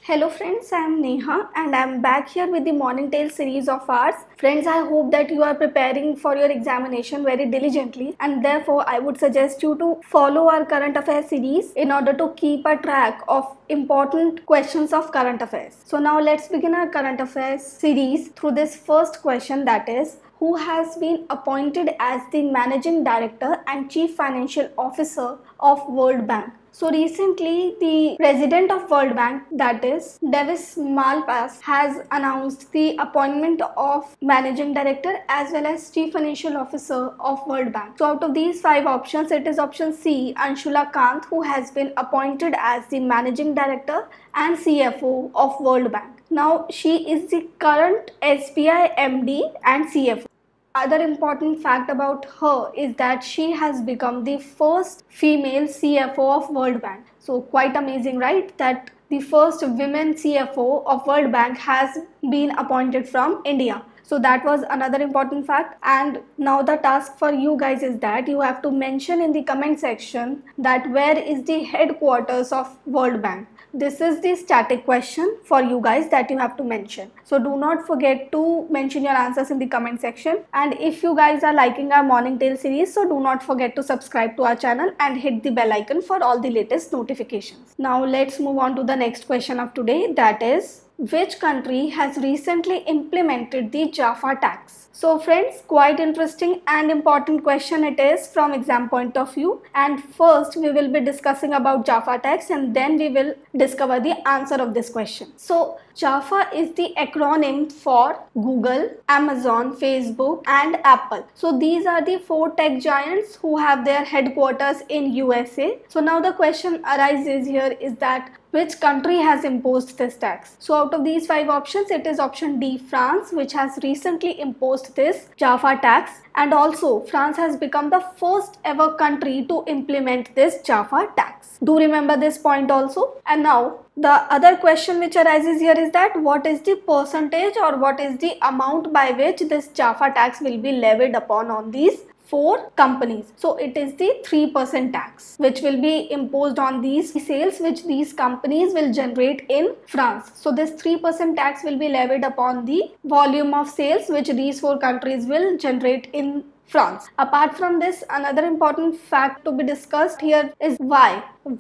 Hello friends, I am Neha and I am back here with the Morning Tale series of ours. Friends, I hope that you are preparing for your examination very diligently, and therefore I would suggest you to follow our current affairs series in order to keep a track of important questions of current affairs. So now let's begin our current affairs series through this first question, that is, who has been appointed as the Managing Director and Chief Financial Officer of World Bank. So recently, the president of World Bank, that is Davis Malpass, has announced the appointment of Managing Director as well as Chief Financial Officer of World Bank. So out of these five options, it is option C, Anshula Kant, who has been appointed as the Managing Director and CFO of World Bank. Now, she is the current SBI MD and CFO. Other important fact about her is that she has become the first female CFO of World Bank. So quite amazing, right? That the first women CFO of World Bank has been appointed from India. So that was another important fact. And now the task for you guys is that you have to mention in the comment section that where is the headquarters of World Bank. This is the static question for you guys that you have to mention. So do not forget to mention your answers in the comment section. And if you guys are liking our Morning Tale series, so do not forget to subscribe to our channel and hit the bell icon for all the latest notifications. Now let's move on to the next question of today, that is, which country has recently implemented the Jaffa tax? So friends, quite interesting and important question it is from exam point of view. And first we will be discussing about Jaffa tax and then we will discover the answer of this question. So Jaffa is the acronym for Google, Amazon, Facebook and Apple. So these are the four tech giants who have their headquarters in USA. So now the question arises here is that which country has imposed this tax? So out of these five options, it is option D, France, which has recently imposed this Jaffa tax. And also France has become the first ever country to implement this Jaffa tax. Do remember this point also. And now the other question which arises here is that what is the percentage or what is the amount by which this Jaffa tax will be levied upon on these four companies? So it is the 3% tax which will be imposed on these sales which these companies will generate in France. So this 3% tax will be levied upon the volume of sales which these four countries will generate in France. Apart from this, another important fact to be discussed here is why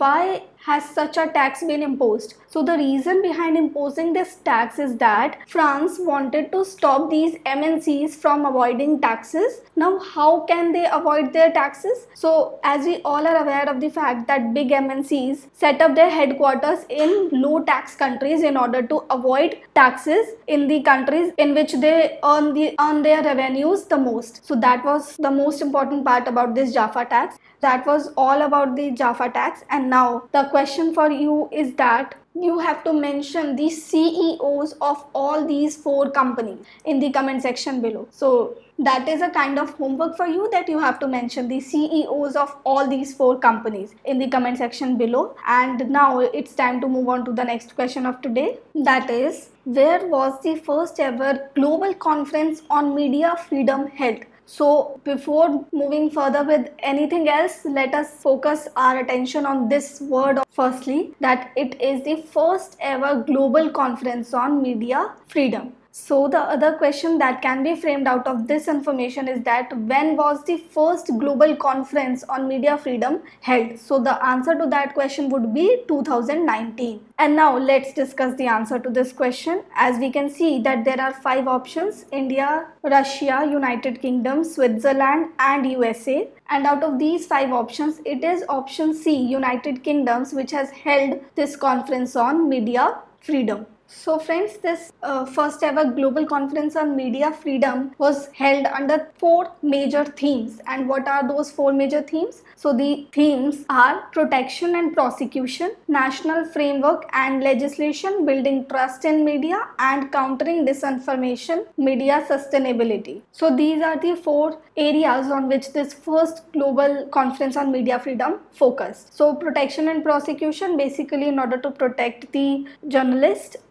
has such a tax been imposed? So the reason behind imposing this tax is that France wanted to stop these MNCs from avoiding taxes. Now how can they avoid their taxes? So as we all are aware of the fact that big MNCs set up their headquarters in low tax countries in order to avoid taxes in the countries in which they earn their revenues the most. So that was the most important part about this Jaffa tax. That was all about the Jaffa tax. And now the question for you is that you have to mention the CEOs of all these four companies in the comment section below. So that is a kind of homework for you, that you have to mention the CEOs of all these four companies in the comment section below. And now it's time to move on to the next question of today, that is, where was the first ever global conference on media freedom held? So before moving further with anything else, let us focus our attention on this word firstly, that it is the first ever global conference on media freedom. So the other question that can be framed out of this information is that when was the first global conference on media freedom held? So the answer to that question would be 2019. And now let's discuss the answer to this question. As we can see that there are five options: India, Russia, United Kingdom, Switzerland and USA. And out of these five options, it is option C, United Kingdom, which has held this conference on media freedom. So friends, this first ever global conference on media freedom was held under four major themes. And what are those four major themes? So the themes are protection and prosecution, national framework and legislation, building trust in media, and countering disinformation, media sustainability. So these are the four areas on which this first global conference on media freedom focused. So protection and prosecution, basically in order to protect the journalists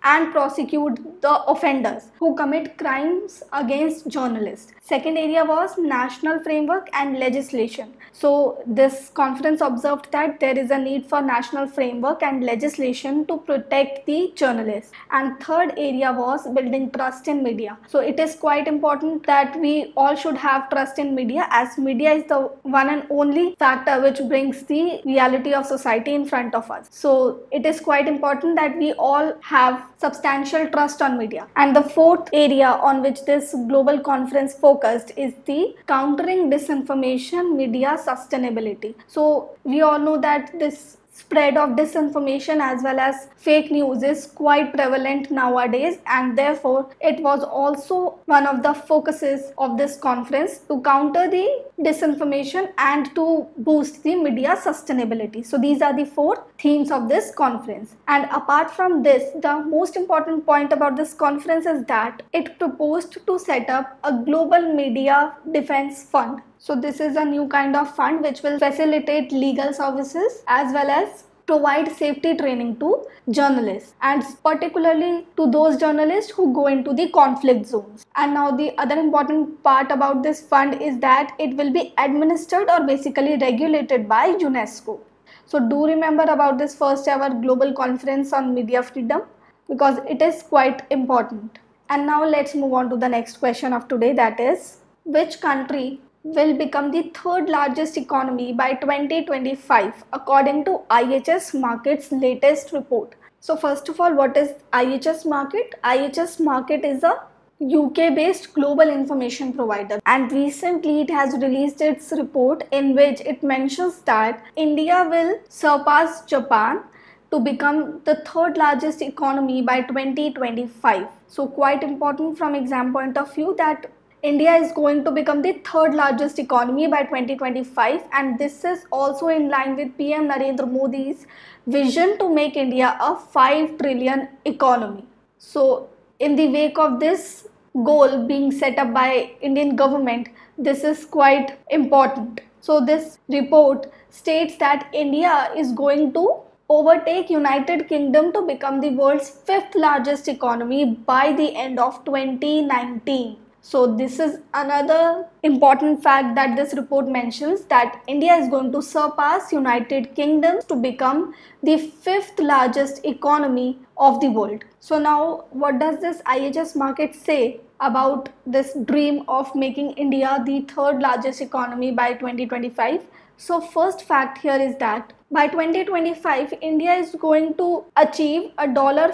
and prosecute the offenders who commit crimes against journalists. Second area was national framework and legislation. So this conference observed that there is a need for national framework and legislation to protect the journalists. And third area was building trust in media. So it is quite important that we all should have trust in media, as media is the one and only factor which brings the reality of society in front of us. So it is quite important that we all have substantial trust on media. And the fourth area on which this global conference focused is the countering disinformation, media sustainability. So we all know that this spread of disinformation as well as fake news is quite prevalent nowadays, and therefore it was also one of the focuses of this conference to counter the disinformation and to boost the media sustainability. So these are the four themes of this conference. And apart from this, the most important point about this conference is that it proposed to set up a global media defense fund. So this is a new kind of fund which will facilitate legal services as well as provide safety training to journalists, and particularly to those journalists who go into the conflict zones. And now the other important part about this fund is that it will be administered or basically regulated by UNESCO. So do remember about this first ever global conference on media freedom, because it is quite important. And now let's move on to the next question of today, that is, which country will become the third largest economy by 2025 according to IHS Markit's latest report. So first of all, what is IHS Markit? IHS Markit is a UK based global information provider, and recently it has released its report in which it mentions that India will surpass Japan to become the third largest economy by 2025. So quite important from exam point of view that India is going to become the third largest economy by 2025, and this is also in line with PM Narendra Modi's vision to make India a 5 trillion economy. So in the wake of this goal being set up by Indian government, this is quite important. So this report states that India is going to overtake United Kingdom to become the world's fifth largest economy by the end of 2019. So this is another important fact that this report mentions, that India is going to surpass United Kingdom to become the fifth largest economy of the world. So now what does this IHS Markit say about this dream of making India the third largest economy by 2025? So first fact here is that by 2025 India is going to achieve a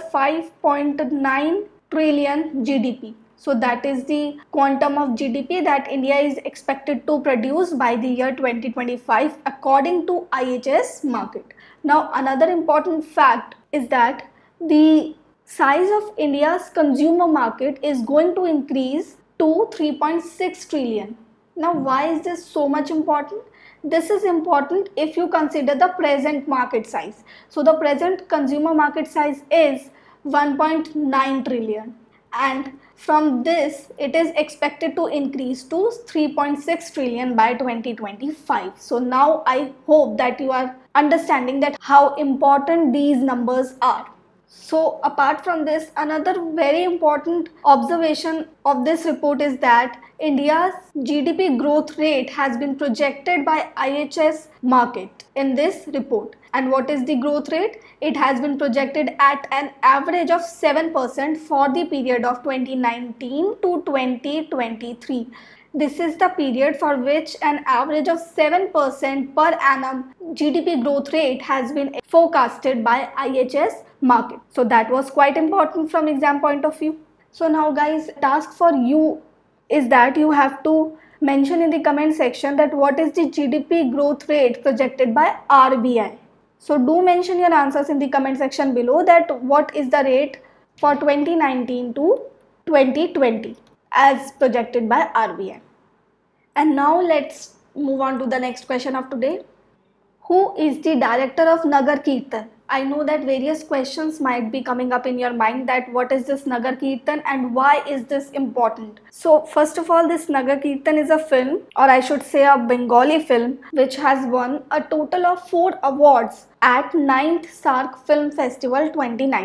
$5.9 trillion GDP. So that is the quantum of GDP that India is expected to produce by the year 2025 according to IHS Markit. Now another important fact is that the size of India's consumer market is going to increase to 3.6 trillion. Now why is this so much important? This is important if you consider the present market size. So the present consumer market size is 1.9 trillion. And from this it is expected to increase to 3.6 trillion by 2025. So now I hope that you are understanding that how important these numbers are. So apart from this, another very important observation of this report is that India's GDP growth rate has been projected by IHS Markit in this report. And what is the growth rate? It has been projected at an average of 7% for the period of 2019 to 2023. This is the period for which an average of 7% per annum GDP growth rate has been forecasted by IHS Markit. So that was quite important from exam point of view. So now guys, task for you is that you have to mention in the comment section that what is the GDP growth rate projected by RBI. So do mention your answers in the comment section below, that what is the rate for 2019 to 2020 as projected by RBI. And now let's move on to the next question of today. Who is the director of Nagar Kirtan? I know that various questions might be coming up in your mind, that what is this Nagar Kirtan and why is this important? So first of all, this Nagar Kirtan is a film, or I should say a Bengali film, which has won a total of 4 awards at 9th SAARC Film Festival 2019.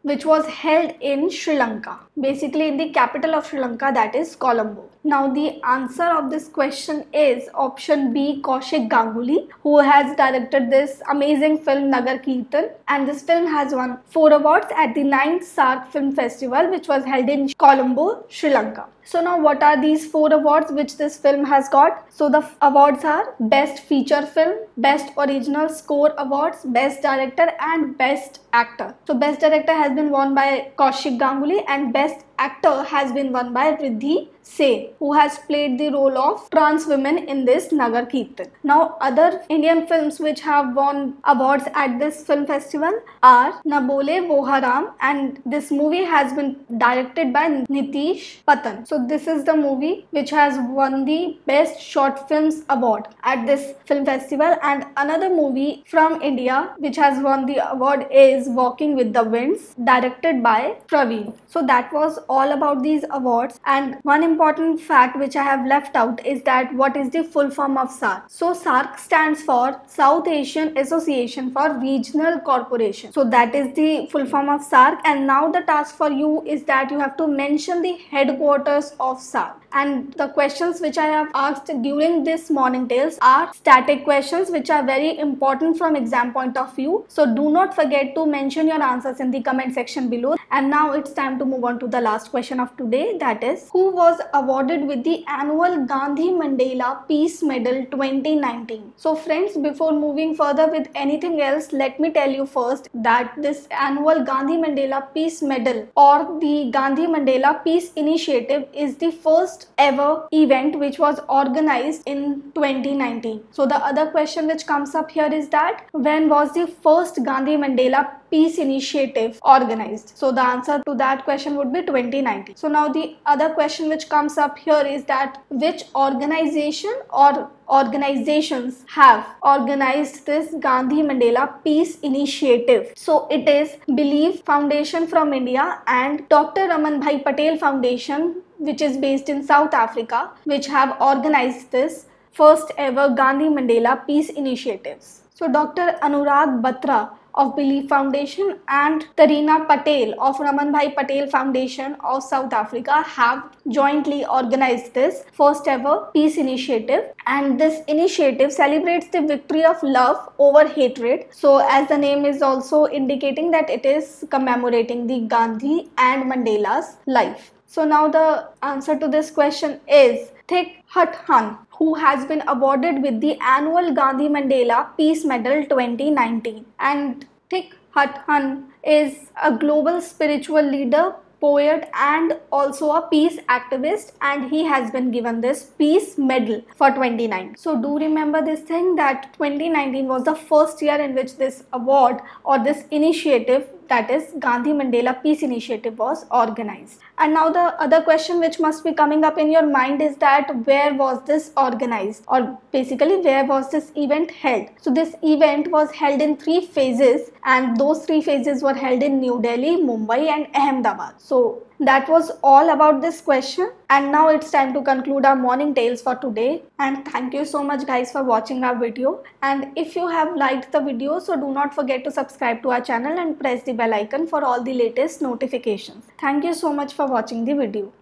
which was held in Sri Lanka, basically in the capital of Sri Lanka, that is Colombo. Now the answer of this question is option B, Kaushik Ganguly, who has directed this amazing film Nagar Kirtan, and this film has won 4 awards at the 9th SAARC Film Festival, which was held in Colombo, Sri Lanka. So now what are these 4 awards which this film has got? So the awards are Best Feature Film, Best Original Score Awards, Best Director and Best Actor. So Best Director has been won by Kaushik Ganguly and Best Actor has been won by Riddhi Sen, who has played the role of trans women in this Nagar Kirtan. Now other Indian films which have won awards at this film festival are Na Bole Wo Haram, and this movie has been directed by Nitish Patan. So this is the movie which has won the Best Short Films Award at this film festival. And another movie from India which has won the award is Walking with the Winds, directed by Praveen. So that was all about these awards. And one important fact which I have left out is that what is the full form of SAARC? So SAARC stands for South Asian Association for Regional Corporation. So that is the full form of SAARC, and now the task for you is that you have to mention the headquarters of SAARC. And the questions which I have asked during this morning tales are static questions which are very important from exam point of view. So do not forget to mention your answers in the comment section below. And now it's time to move on to the last question of today, that is, who was awarded with the annual Gandhi Mandela Peace Medal 2019? So friends, before moving further with anything else, let me tell you first that this annual Gandhi Mandela Peace Medal or the Gandhi Mandela Peace Initiative is the first ever event which was organized in 2019. So the other question which comes up here is that when was the first Gandhi Mandela Peace Initiative organized? So the answer to that question would be 2019. So now the other question which comes up here is that which organization or organizations have organized this Gandhi Mandela Peace Initiative? So it is Believe Foundation from India and Dr. Raman Bhai Patel Foundation, which is based in South Africa, which have organized this first ever Gandhi Mandela Peace Initiatives. So Dr. Anurag Batra of Believe Foundation and Tarina Patel of Raman Bhai Patel Foundation of South Africa have jointly organized this first ever peace initiative, and this initiative celebrates the victory of love over hatred. So as the name is also indicating that it is commemorating the Gandhi and Mandela's life. So now the answer to this question is Thich Nhat Hanh, who has been awarded with the annual Gandhi Mandela Peace Medal 2019. And Thich Nhat Hanh is a global spiritual leader, poet and also a peace activist, and he has been given this peace medal for 2019. So do remember this thing that 2019 was the first year in which this award or this initiative, that is Gandhi Mandela Peace Initiative, was organized. And now the other question which must be coming up in your mind is that where was this organized, or basically where was this event held? So this event was held in 3 phases, and those 3 phases were held in New Delhi, Mumbai and Ahmedabad. So that was all about this question, and now it's time to conclude our morning tales for today. And thank you so much guys for watching our video, and if you have liked the video, so do not forget to subscribe to our channel and press the bell icon for all the latest notifications. Thank you so much for watching the video.